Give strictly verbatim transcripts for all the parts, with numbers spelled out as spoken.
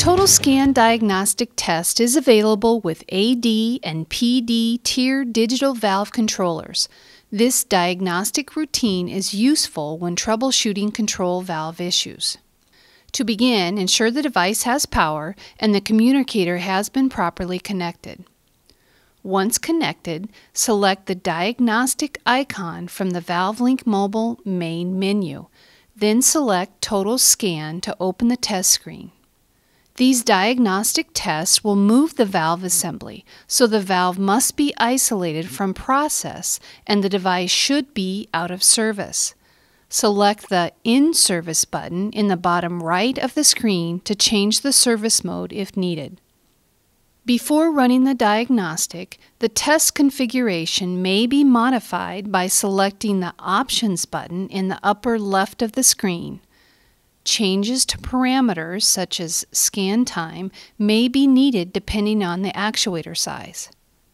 Total Scan Diagnostic Test is available with A D and P D tiered digital valve controllers. This diagnostic routine is useful when troubleshooting control valve issues. To begin, ensure the device has power and the communicator has been properly connected. Once connected, select the diagnostic icon from the ValveLink Mobile main menu. Then select Total Scan to open the test screen. These diagnostic tests will move the valve assembly, so the valve must be isolated from process and the device should be out of service. Select the In Service button in the bottom right of the screen to change the service mode if needed. Before running the diagnostic, the test configuration may be modified by selecting the Options button in the upper left of the screen. Changes to parameters such as scan time may be needed depending on the actuator size.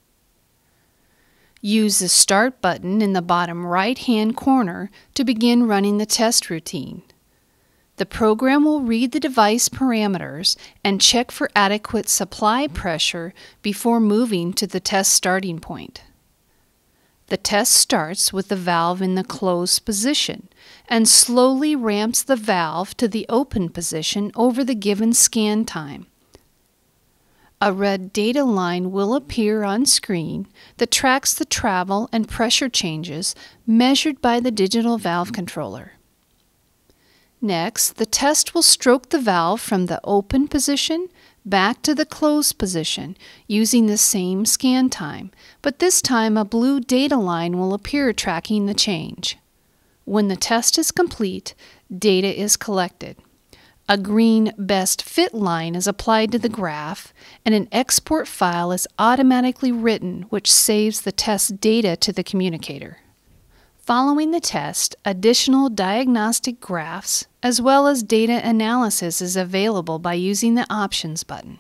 Use the Start button in the bottom right-hand corner to begin running the test routine. The program will read the device parameters and check for adequate supply pressure before moving to the test starting point. The test starts with the valve in the closed position and slowly ramps the valve to the open position over the given scan time. A red data line will appear on screen that tracks the travel and pressure changes measured by the digital valve controller. Next, the test will stroke the valve from the open position back to the closed position using the same scan time, but this time a blue data line will appear tracking the change. When the test is complete, data is collected. A green Best Fit line is applied to the graph, and an export file is automatically written which saves the test data to the communicator. Following the test, additional diagnostic graphs as well as data analysis is available by using the Options button.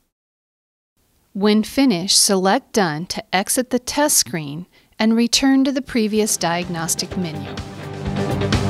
When finished, select Done to exit the test screen and return to the previous diagnostic menu.